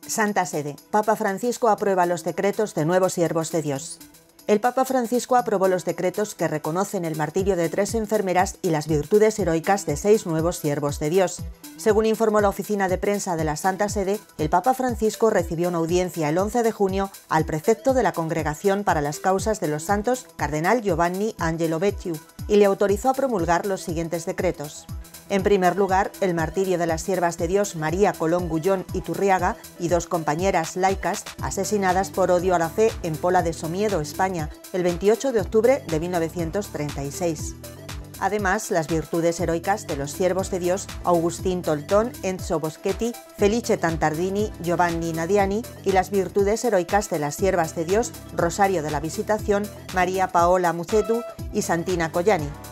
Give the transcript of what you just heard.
Santa Sede. Papa Francisco aprueba los decretos de nuevos siervos de Dios. El Papa Francisco aprobó los decretos que reconocen el martirio de 3 enfermeras y las virtudes heroicas de 6 nuevos siervos de Dios. Según informó la oficina de prensa de la Santa Sede, el Papa Francisco recibió una audiencia el 11 de junio al prefecto de la Congregación para las Causas de los Santos, cardenal Giovanni Angelo Becciu, y le autorizó a promulgar los siguientes decretos. En primer lugar, el martirio de las siervas de Dios María Colón Gullón Iturriaga y 2 compañeras laicas asesinadas por odio a la fe en Pola de Somiedo, España, el 28 de octubre de 1936. Además, las virtudes heroicas de los siervos de Dios Agustín Toltón, Enzo Boschetti, Felice Tantardini, Giovanni Nadiani y las virtudes heroicas de las siervas de Dios Rosario de la Visitación, María Paola Mucetu y Santina Collani.